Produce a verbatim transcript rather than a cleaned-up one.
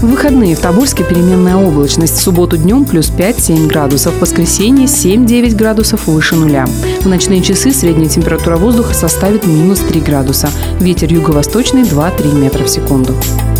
В выходные в Тобольске переменная облачность. В субботу днем плюс пять-семь градусов. В воскресенье семь-девять градусов выше нуля. В ночные часы средняя температура воздуха составит минус три градуса. Ветер юго-восточный два-три метра в секунду.